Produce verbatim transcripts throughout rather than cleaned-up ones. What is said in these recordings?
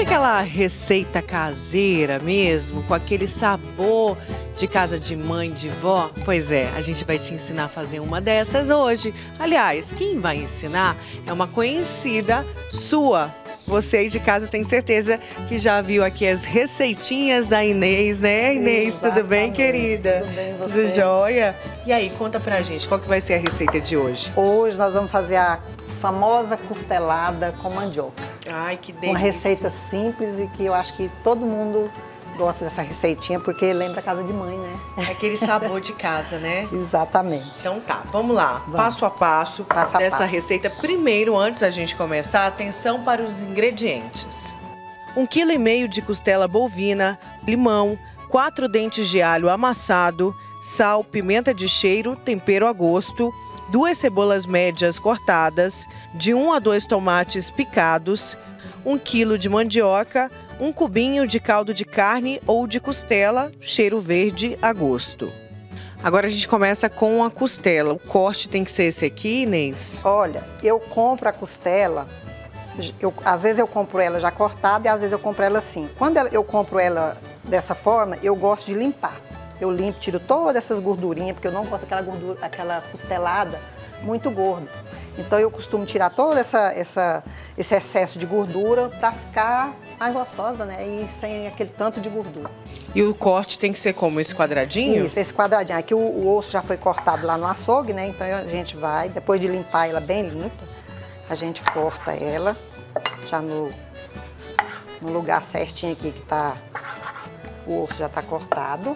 aquela receita caseira mesmo, com aquele sabor de casa de mãe, de vó? Pois é, a gente vai te ensinar a fazer uma dessas hoje. Aliás, quem vai ensinar é uma conhecida sua. Você aí de casa, eu tenho certeza que já viu aqui as receitinhas da Inês, né, Inês? Sim, tudo bem, querida? Tudo bem, você? Tudo jóia? E aí, conta pra gente, qual que vai ser a receita de hoje? Hoje nós vamos fazer a famosa costelada com mandioca. Ai, que delícia! Uma receita simples e que eu acho que todo mundo gosta dessa receitinha, porque lembra a casa de mãe, né? É aquele sabor de casa, né? Exatamente. Então tá, vamos lá, Vamos. passo a passo Passo a dessa passo. receita. Primeiro, antes da gente começar, atenção para os ingredientes. Um quilo e meio de costela bovina, limão, quatro dentes de alho amassado, sal, pimenta de cheiro, tempero a gosto, duas cebolas médias cortadas, de um a dois tomates picados, um quilo de mandioca, um cubinho de caldo de carne ou de costela, cheiro verde a gosto. Agora a gente começa com a costela. O corte tem que ser esse aqui, Inês? Olha, eu compro a costela, eu, às vezes eu compro ela já cortada e às vezes eu compro ela assim. Quando eu compro ela dessa forma, eu gosto de limpar. Eu limpo, tiro todas essas gordurinhas, porque eu não gosto daquela gordura, aquela costelada muito gorda. Então eu costumo tirar todo essa, essa, esse excesso de gordura para ficar mais gostosa, né? E sem aquele tanto de gordura. E o corte tem que ser como? Esse quadradinho? Isso, esse quadradinho. Aqui o, o osso já foi cortado lá no açougue, né? Então a gente vai, depois de limpar ela bem limpa, a gente corta ela já no, no lugar certinho aqui que tá, o osso já tá cortado.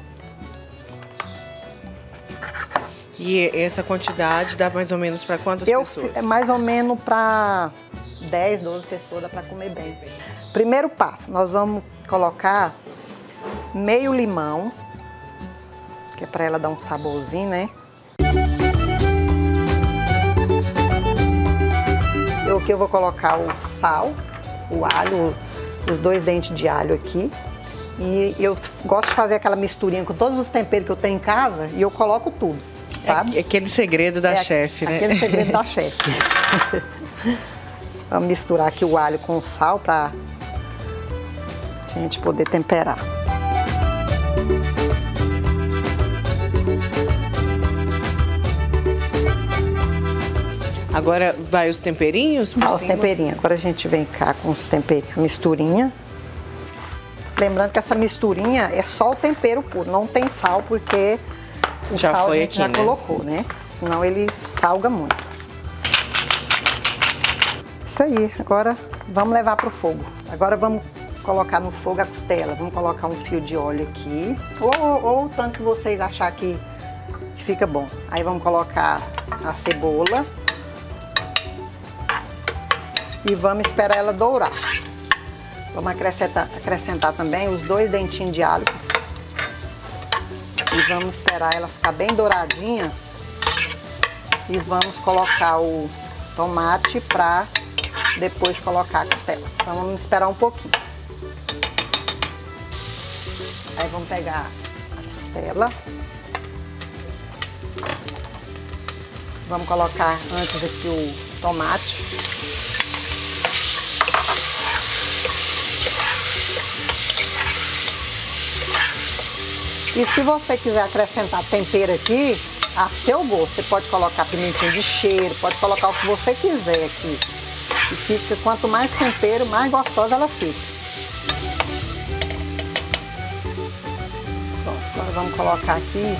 E essa quantidade dá mais ou menos para quantas eu, pessoas? É mais ou menos para dez, doze pessoas, dá para comer bem. Primeiro passo, nós vamos colocar meio limão, que é para ela dar um saborzinho, né? Eu aqui eu vou colocar o sal, o alho, os dois dentes de alho aqui. E eu gosto de fazer aquela misturinha com todos os temperos que eu tenho em casa e eu coloco tudo. Sabe? É aquele segredo da é chefe, né? Aquele segredo da chefe. Vamos misturar aqui o alho com o sal para a gente poder temperar. Agora vai os temperinhos por Ah, os cima? temperinhos. Agora a gente vem cá com os temperinhos, misturinha. Lembrando que essa misturinha é só o tempero puro, não tem sal porque o já sal foi a gente aqui, já né? colocou, né? Senão ele salga muito. Isso aí, agora vamos levar para o fogo. Agora vamos colocar no fogo a costela. Vamos colocar um fio de óleo aqui, ou, ou, ou o tanto que vocês achar que, que fica bom. Aí vamos colocar a cebola e vamos esperar ela dourar. Vamos acrescentar, acrescentar também os dois dentinhos de alho. E vamos esperar ela ficar bem douradinha. E vamos colocar o tomate para depois colocar a costela. Então vamos esperar um pouquinho. Aí vamos pegar a costela. Vamos colocar antes aqui o tomate. E se você quiser acrescentar tempero aqui, a seu gosto, você pode colocar pimentinha de cheiro, pode colocar o que você quiser aqui. E fica, quanto mais tempero, mais gostosa ela fica. Pronto, agora vamos colocar aqui.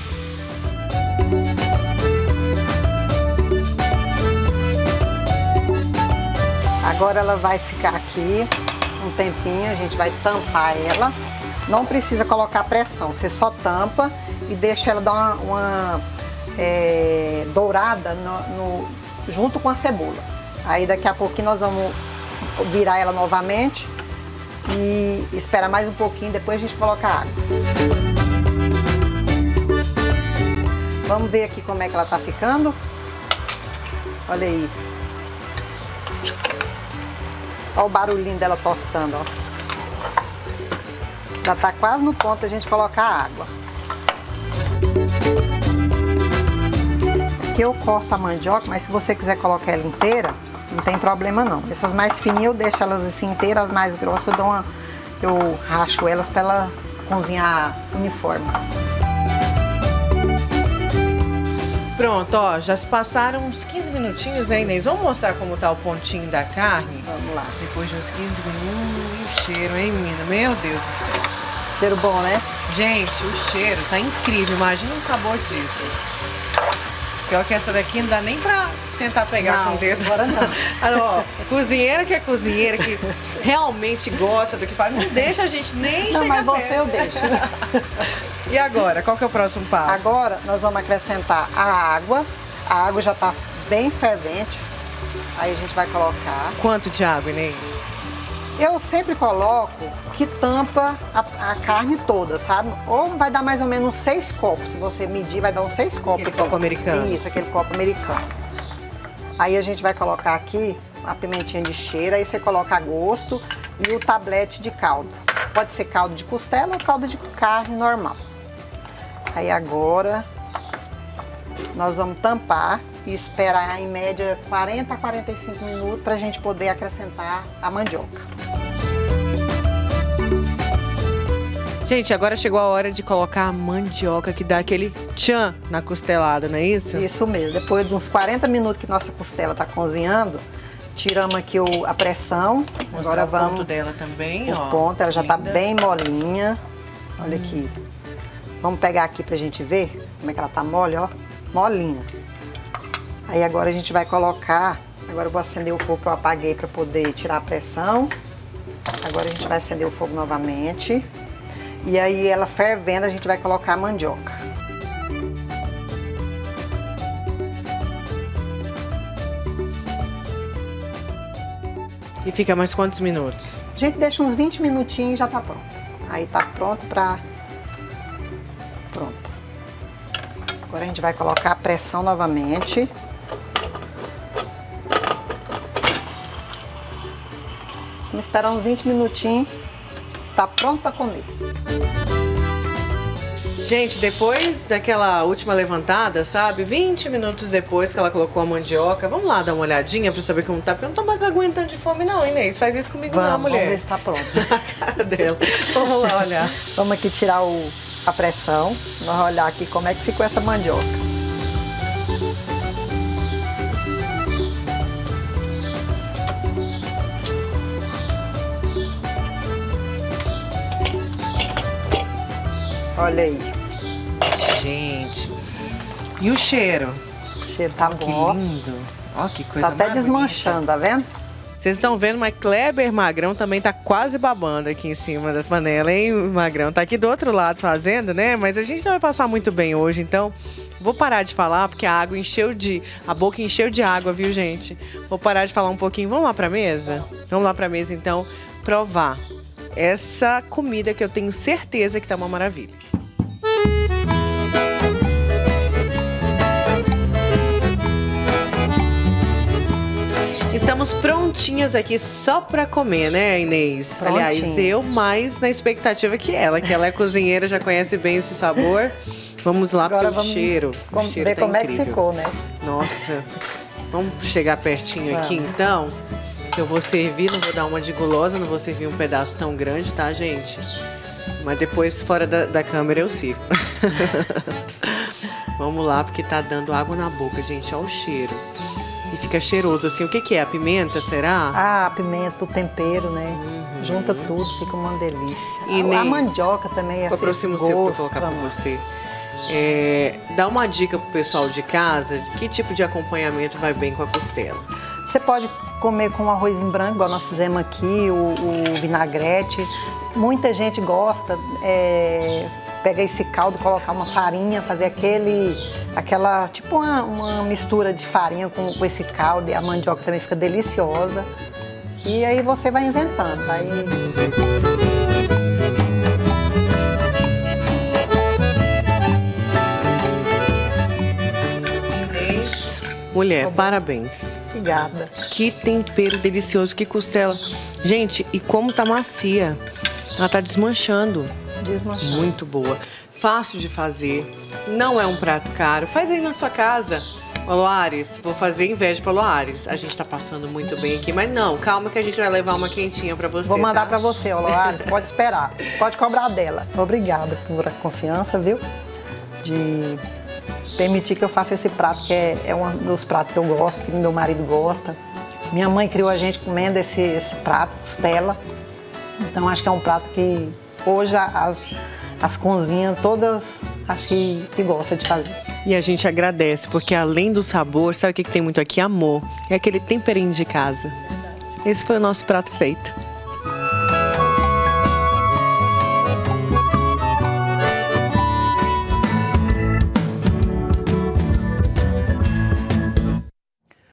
Agora ela vai ficar aqui um tempinho, a gente vai tampar ela. Não precisa colocar pressão, você só tampa e deixa ela dar uma, uma é, dourada no, no, junto com a cebola. Aí daqui a pouquinho nós vamos virar ela novamente e esperar mais um pouquinho, depois a gente coloca a água. Vamos ver aqui como é que ela tá ficando. Olha aí. Olha o barulhinho dela tostando, ó. Já tá quase no ponto a gente colocar a água. Aqui eu corto a mandioca, mas se você quiser colocar ela inteira, Não tem problema não. Essas mais fininhas eu deixo elas assim inteiras, as mais grossas eu dou uma, eu racho elas para ela cozinhar uniforme. Pronto, ó, já se passaram uns quinze minutinhos, né, Inês? Vamos mostrar como tá o pontinho da carne? Vamos lá. Depois de uns quinze minutos, e o cheiro, hein, menina? Meu Deus do céu. Cheiro bom, né? Gente, o cheiro tá incrível, imagina o sabor disso. Pior que essa daqui não dá nem pra tentar pegar não, com o dedo. Agora não. Ah, ó, cozinheira que é cozinheira, que realmente gosta do que faz, não deixa a gente nem não, chegar mas você perto. eu deixo. E agora, qual que é o próximo passo? Agora nós vamos acrescentar a água. A água já tá bem fervente. Aí a gente vai colocar. Quanto de água, Inês? Eu sempre coloco que tampa a, a carne toda, sabe? Ou vai dar mais ou menos seis copos. Se você medir, vai dar uns seis copos. Aquele copo americano. Isso, aquele copo americano. Aí a gente vai colocar aqui a pimentinha de cheiro, aí você coloca a gosto e o tablete de caldo. Pode ser caldo de costela ou caldo de carne normal. Aí agora nós vamos tampar e esperar em média quarenta a quarenta e cinco minutos para a gente poder acrescentar a mandioca. Gente, agora chegou a hora de colocar a mandioca que dá aquele tchan na costelada, não é isso? Isso mesmo. Depois de uns quarenta minutos que nossa costela está cozinhando, tiramos aqui o, a pressão. Mostrar agora o vamos ponto dela também, o ó. ponto, ela já está Linda. bem molinha. Olha Hum. aqui. Vamos pegar aqui pra gente ver como é que ela tá mole, ó. Molinha. Aí agora a gente vai colocar. Agora eu vou acender o fogo que eu apaguei para poder tirar a pressão. Agora a gente vai acender o fogo novamente. E aí ela fervendo, a gente vai colocar a mandioca. E fica mais quantos minutos? A gente deixa uns vinte minutinhos e já tá pronto. Aí tá pronto pra... Pronto. Agora a gente vai colocar a pressão novamente. Vamos esperar uns vinte minutinhos. Tá pronto pra comer. Gente, depois daquela última levantada, sabe? vinte minutos depois que ela colocou a mandioca, vamos lá dar uma olhadinha pra saber como tá. Porque eu não tô mais aguentando de fome não, Inês. Faz isso comigo Vamos, não, mulher. Vamos ver se tá pronto. A cara dela. Vamos lá olhar. Vamos aqui tirar o, a pressão. Nós vamos olhar aqui como é que ficou essa mandioca. Olha aí. Gente. E o cheiro? O cheiro tá Que bom. lindo. Ó, que coisa Tá até mais desmanchando, tá vendo? Vocês estão vendo, mas Kleber Magrão também tá quase babando aqui em cima da panela, hein, Magrão? Tá aqui do outro lado fazendo, né? Mas a gente não vai passar muito bem hoje, então vou parar de falar, porque a água encheu de... A boca encheu de água, viu, gente? Vou parar de falar um pouquinho. Vamos lá pra mesa? Vamos lá pra mesa, então, provar essa comida que eu tenho certeza que tá uma maravilha. Estamos prontinhas aqui só pra comer, né, Inês? Prontinha. Aliás, eu mais na expectativa que ela, que ela é cozinheira, já conhece bem esse sabor. Vamos lá, Agora porque o vamos cheiro, o Vamos cheiro ver tá como incrível. é que ficou, né? Nossa, vamos chegar pertinho aqui Vamos. então, que eu vou servir, não vou dar uma de gulosa, não vou servir um pedaço tão grande, tá, gente? Mas depois, fora da, da câmera, eu sirvo. Vamos lá, porque tá dando água na boca, gente, olha o cheiro. E fica cheiroso, assim, o que que é? A pimenta, será? Ah, a pimenta, o tempero, né? Uhum. Junta tudo, fica uma delícia. Inês, a, a mandioca também é assim, aproxima o seu pra eu colocar pra você. É, dá uma dica pro pessoal de casa, de que tipo de acompanhamento vai bem com a costela? Você pode comer com arroz em branco, igual nós fizemos aqui, o, o vinagrete. Muita gente gosta, é, pega esse caldo, colocar uma farinha, fazer aquele, aquela, tipo uma, uma mistura de farinha com, com esse caldo, e a mandioca também fica deliciosa. E aí você vai inventando, vai... Inês, mulher, parabéns. Obrigada. Que tempero delicioso, que costela. Gente, e como tá macia. Ela tá desmanchando. Desmanchando. Muito boa. Fácil de fazer. Não é um prato caro. Faz aí na sua casa. Ô, Loares, vou fazer inveja pra Loares. A gente tá passando muito bem aqui, mas não, calma que a gente vai levar uma quentinha pra você. Vou mandar tá? pra você, ó, Loares, pode esperar. Pode cobrar dela. Obrigada por a confiança, viu? De permitir que eu faça esse prato, que é, é um dos pratos que eu gosto, que meu marido gosta. Minha mãe criou a gente comendo esse, esse prato, costela. Então, acho que é um prato que hoje as, as cozinhas todas, acho que, que gostam de fazer. E a gente agradece, porque além do sabor, sabe o que, que tem muito aqui? Amor. É aquele temperinho de casa. Esse foi o nosso prato feito.